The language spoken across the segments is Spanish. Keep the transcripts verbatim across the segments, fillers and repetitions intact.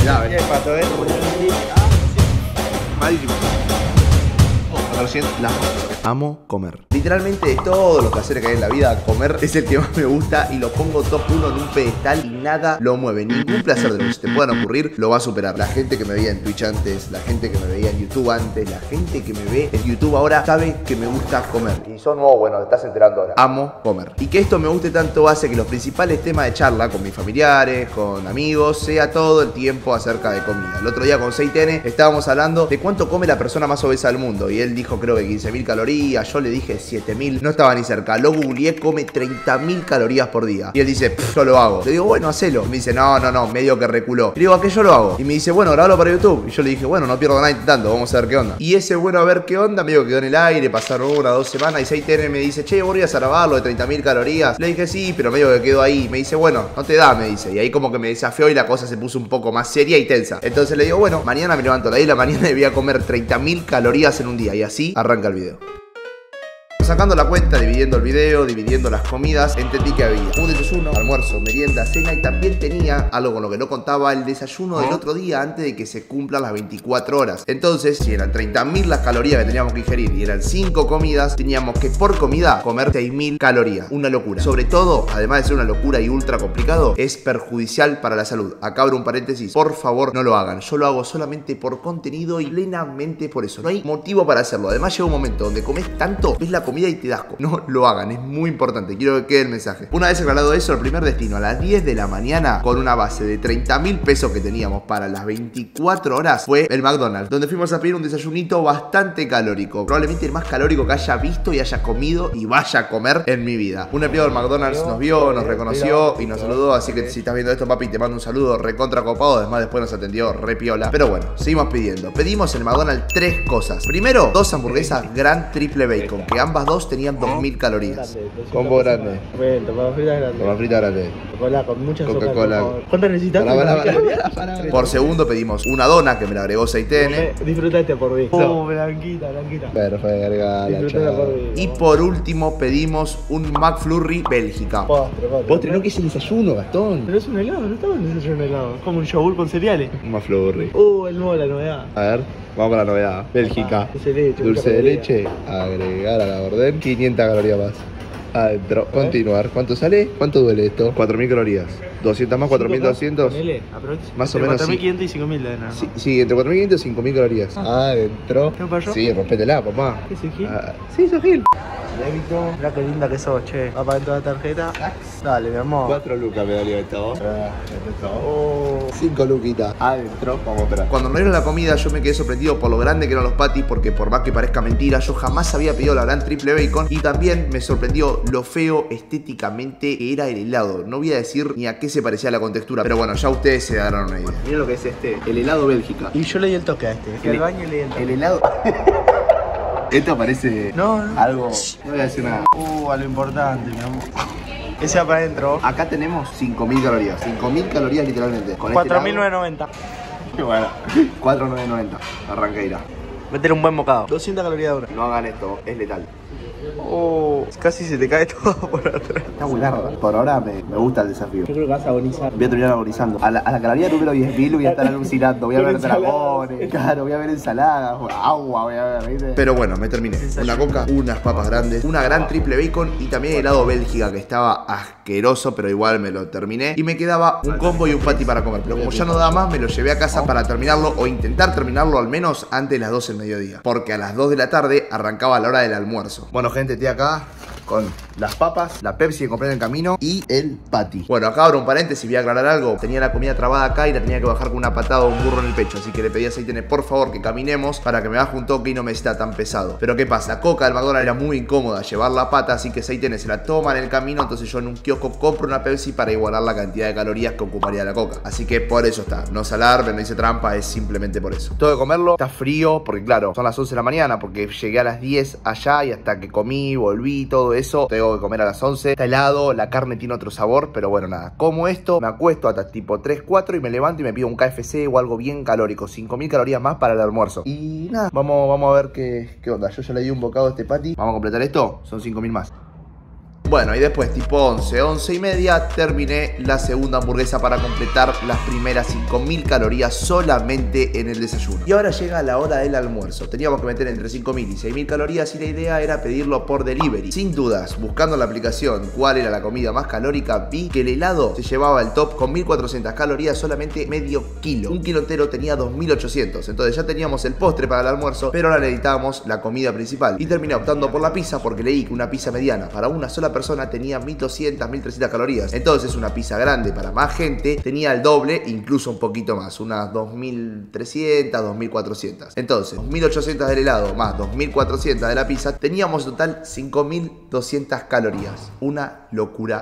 Mirá, ven. ¿Qué pato, eh? Malísimo. Recién la amo comer. Literalmente de todos los placeres que hay en la vida, comer es el que más me gusta y lo pongo top uno en un pedestal y nada lo mueve. Ningún placer de los que te puedan ocurrir lo va a superar. La gente que me veía en Twitch antes, la gente que me veía en YouTube antes, la gente que me ve en YouTube ahora sabe que me gusta comer. Y son nuevos, bueno, te estás enterando ahora. Amo comer. Y que esto me guste tanto hace que los principales temas de charla con mis familiares, con amigos, sea todo el tiempo acerca de comida. El otro día con seis T N estábamos hablando de cuánto come la persona más obesa del mundo y él dijo creo que quince mil calorías, yo le dije siete mil, no estaba ni cerca, lo googleé, come treinta mil calorías por día y él dice, yo lo hago. Le digo, bueno, hacelo. Y me dice, no, no, no, medio que reculó. Y le digo, ¿a qué yo lo hago? Y me dice, bueno, grabalo para YouTube. Y yo le dije, bueno, no pierdo nada intentando, vamos a ver qué onda. Y ese bueno a ver qué onda, medio que quedó en el aire, pasaron una, dos semanas y seis T N me dice, che, ¿volvías a grabarlo de treinta mil calorías? Le dije, sí, pero medio que quedó ahí. Me dice, bueno, no te da, me dice. Y ahí como que me desafió y la cosa se puso un poco más seria y tensa. Entonces le digo, bueno, mañana me levanto a las diez de la mañana y voy a comer treinta mil calorías en un día. Y así arranca el video. Sacando la cuenta, dividiendo el video, dividiendo las comidas, entendí que había un desayuno, almuerzo, merienda, cena y también tenía algo con lo que no contaba, el desayuno del otro día antes de que se cumplan las veinticuatro horas. Entonces, si eran treinta mil las calorías que teníamos que ingerir y eran cinco comidas, teníamos que por comida comer seis mil calorías. Una locura. Sobre todo, además de ser una locura y ultra complicado, es perjudicial para la salud. Acá abro un paréntesis. Por favor, no lo hagan. Yo lo hago solamente por contenido y plenamente por eso. No hay motivo para hacerlo. Además, llega un momento donde comes tanto, ves la comida y te da asco. No lo hagan, es muy importante. Quiero que quede el mensaje. Una vez aclarado eso, el primer destino a las diez de la mañana, con una base de treinta mil pesos que teníamos para las veinticuatro horas, fue el McDonald's, donde fuimos a pedir un desayunito bastante calórico. Probablemente el más calórico que haya visto y haya comido y vaya a comer en mi vida. Un empleado del McDonald's nos vio, nos reconoció y nos saludó. Así que si estás viendo esto, papi, te mando un saludo recontra copado. Además, después nos atendió re piola. Pero bueno, seguimos pidiendo. Pedimos en el McDonald's tres cosas. Primero, dos hamburguesas Gran Triple Bacon, que ambas dos tenían dos mil calorías. Combo grande. Bueno, papas fritas grande. Papas fritas grande. Coca-Cola con mucha Coca-Cola. ¿Cuántas necesitas? Para, para, para. Por segundo pedimos una dona que me la agregó seis T N. Disfrutaste por mí. Oh, blanquita, blanquita. Perfecto. Disfrutaste por mí. Y por último pedimos un McFlurry Bélgica. Postre, postre. Postre, no que es el desayuno, Gastón. Pero es un helado, no estaba en el desayuno helado. Es como un yogur con cereales. Un McFlurry. Uh, el nuevo, la novedad. A ver, vamos con la novedad. Bélgica. Ah, dulce de leche. Dulce de leche. Agregar a la orden. quinientas calorías más. Adentro. Continuar. ¿Cuánto sale? ¿Cuánto duele esto? cuatro mil calorías. doscientos más, cuatro mil doscientos. Más o menos. cuatro mil quinientos y cinco mil de nada. Sí, sí, entre cuatro mil quinientos y cinco mil calorías. Ah. Adentro. ¿Qué pasó? Sí, rompetela, papá. ¿Qué soy Gil? Ah, sí, sos Gil. Débito. Mirá qué linda que sos, che. Va para dentro de la tarjeta. Dale, mi amor. cuatro lucas me dolió esto. Oh. cinco luquitas. Adentro. Vamos a esperar. Cuando me dieron la comida, yo me quedé sorprendido por lo grande que eran los patis, porque por más que parezca mentira, yo jamás había pedido la Gran Triple Bacon. Y también me sorprendió lo feo estéticamente que era el helado. No voy a decir ni a qué se parecía la contextura, pero bueno, ya ustedes se darán una idea. Miren lo que es este, el helado Bélgica. Y yo le di el toque a este. Fui al baño y le di el toque. El helado. Esto parece No, no. algo. No voy a decir nada. Uh, a lo importante, mi amor. Ese va para adentro. Acá tenemos cinco mil calorías. cinco mil calorías literalmente. Con cuatro mil novecientos noventa. Este bueno, cuatro mil novecientos noventa. Arranca irá. Meter un buen bocado. doscientas calorías de hora. No hagan esto, es letal. Oh, casi se te cae todo por atrás. Está muy largo. Por ahora me, me gusta el desafío. Yo creo que vas a agonizar. Voy a terminar agonizando. A la, a la caloría número diez mil voy a estar alucinando. Voy a ver dragones, claro, voy a ver ensaladas, agua, voy a ver, ¿viste? Pero bueno, me terminé. Una coca, unas papas grandes, una gran triple bacon y también helado Bélgica, que estaba asqueroso, pero igual me lo terminé. Y me quedaba un combo y un patty para comer. Pero como ya no daba más, me lo llevé a casa para terminarlo o intentar terminarlo al menos antes de las doce del mediodía. Porque a las dos de la tarde arrancaba la hora del almuerzo. Bueno, gente, estoy acá con las papas, la Pepsi que compré en el camino y el patty. Bueno, acá abro un paréntesis, voy a aclarar algo. Tenía la comida trabada acá y la tenía que bajar con una patada o un burro en el pecho. Así que le pedí a seis T N, por favor, que caminemos para que me baje un toque y no me está tan pesado. Pero ¿qué pasa? La coca del McDonald's era muy incómoda llevar la pata, así que seis T N se la toma en el camino. Entonces yo en un kiosco compro una Pepsi para igualar la cantidad de calorías que ocuparía la coca. Así que por eso está. No se alarmen, no hice trampa, es simplemente por eso. Tengo que comerlo, está frío, porque claro, son las once de la mañana, porque llegué a las diez allá y hasta que comí, volví, todo eso, tengo que comer a las once. Está helado, la carne tiene otro sabor, pero bueno, nada. Como esto, me acuesto hasta tipo tres, cuatro y me levanto y me pido un K F C o algo bien calórico. cinco mil calorías más para el almuerzo. Y nada, vamos, vamos a ver qué, qué onda. Yo ya le di un bocado a este patty. Vamos a completar esto, son cinco mil más. Bueno, y después tipo once, once y media terminé la segunda hamburguesa para completar las primeras cinco mil calorías solamente en el desayuno. Y ahora llega la hora del almuerzo. Teníamos que meter entre cinco mil y seis mil calorías y la idea era pedirlo por delivery. Sin dudas, buscando en la aplicación cuál era la comida más calórica, vi que el helado se llevaba el top con mil cuatrocientas calorías, solamente medio kilo. Un kilo entero tenía dos mil ochocientos. Entonces ya teníamos el postre para el almuerzo, pero ahora necesitábamos la comida principal. Y terminé optando por la pizza porque leí que una pizza mediana para una sola persona tenía mil doscientas, mil trescientas calorías. Entonces una pizza grande para más gente tenía el doble, incluso un poquito más, unas dos mil trescientas, dos mil cuatrocientas. Entonces, dos mil ochocientas del helado más dos mil cuatrocientas de la pizza, teníamos en total cinco mil doscientas calorías. Una locura.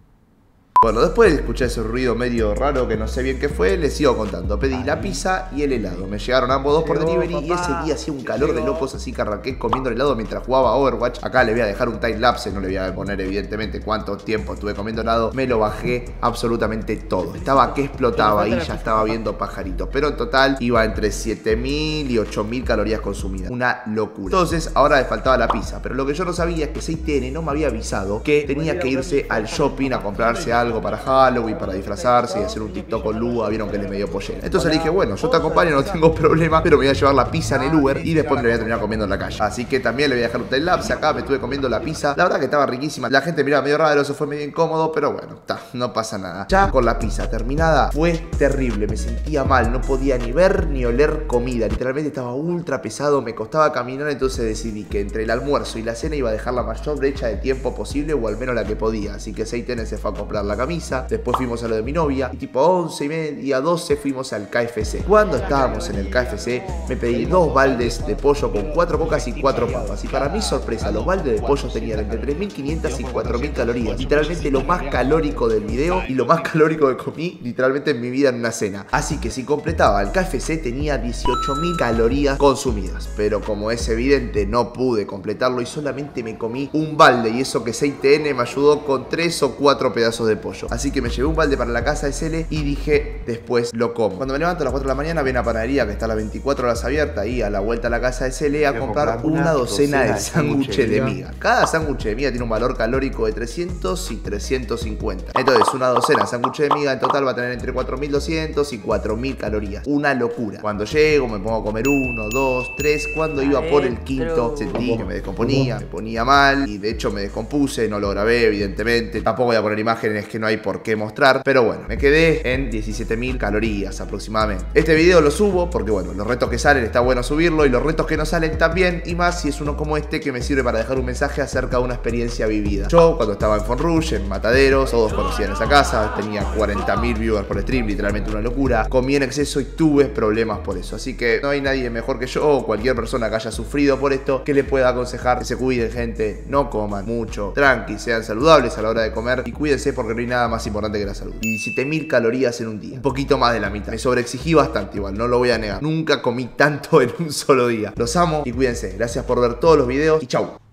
Bueno, después de escuchar ese ruido medio raro que no sé bien qué fue, les sigo contando. Pedí la pizza y el helado. Me llegaron ambos dos por delivery y ese día hacía un calor de locos, así que arranqué comiendo el helado mientras jugaba Overwatch. Acá le voy a dejar un time lapse, no le voy a poner evidentemente cuánto tiempo estuve comiendo helado. Me lo bajé absolutamente todo. Estaba que explotaba y ya estaba viendo pajaritos. Pero en total iba entre siete mil y ocho mil calorías consumidas. Una locura. Entonces ahora le faltaba la pizza. Pero lo que yo no sabía es que seis T N no me había avisado que tenía que irse al shopping a comprarse algo para Halloween, para disfrazarse y hacer un TikTok con Lua. Vieron que le medio pollera. Entonces le dije, bueno, yo te acompaño, no tengo problema, pero me voy a llevar la pizza en el Uber y después me la voy a terminar comiendo en la calle. Así que también le voy a dejar un time lapse. Acá me estuve comiendo la pizza. La verdad que estaba riquísima. La gente miraba medio raro, eso fue medio incómodo, pero bueno, ta, no pasa nada. Ya con la pizza terminada fue terrible. Me sentía mal, no podía ni ver ni oler comida. Literalmente estaba ultra pesado, me costaba caminar. Entonces decidí que entre el almuerzo y la cena iba a dejar la mayor brecha de tiempo posible, o al menos la que podía. Así que seis T N se fue a comprar la camisa. Después fuimos a lo de mi novia y tipo once y media, doce fuimos al K F C. Cuando estábamos en el K F C me pedí dos baldes de pollo con cuatro cocas y cuatro papas. Y para mi sorpresa, los baldes de pollo tenían entre tres mil quinientas y cuatro mil calorías. Literalmente lo más calórico del video y lo más calórico que comí literalmente en mi vida en una cena. Así que si completaba el K F C tenía dieciocho mil calorías consumidas. Pero como es evidente no pude completarlo y solamente me comí un balde. Y eso que seis T N me ayudó con tres o cuatro pedazos de pollo. Así que me llevé un balde para la casa de Cele y dije, después lo como. Cuando me levanto a las cuatro de la mañana, voy a una panadería que está a las veinticuatro horas abierta y a la vuelta a la casa de Cele a comprar una docena de sándwiches de miga. Cada sándwich de miga tiene un valor calórico de trescientos y trescientos cincuenta. Entonces, una docena de sándwiches de miga en total va a tener entre cuatro mil doscientos y cuatro mil calorías. Una locura. Cuando llego, me pongo a comer uno, dos, tres. Cuando iba por el quinto, sentí que me descomponía, me ponía mal y de hecho me descompuse. No lo grabé, evidentemente. Tampoco voy a poner imágenes que no hay por qué mostrar, pero bueno, me quedé en diecisiete mil calorías aproximadamente. Este video lo subo porque bueno, los retos que salen está bueno subirlo y los retos que no salen también, y más si es uno como este que me sirve para dejar un mensaje acerca de una experiencia vivida. Yo cuando estaba en Fonrush, en Mataderos, todos conocían esa casa, tenía cuarenta mil viewers por stream, literalmente una locura. Comí en exceso y tuve problemas por eso, así que no hay nadie mejor que yo o cualquier persona que haya sufrido por esto que le pueda aconsejar que se cuiden, gente, no coman mucho, tranqui, sean saludables a la hora de comer y cuídense porque no hay nada más importante que la salud. Y diecisiete mil calorías en un día, un poquito más de la mitad. Me sobreexigí bastante igual, no lo voy a negar. Nunca comí tanto en un solo día. Los amo y cuídense. Gracias por ver todos los videos y chau.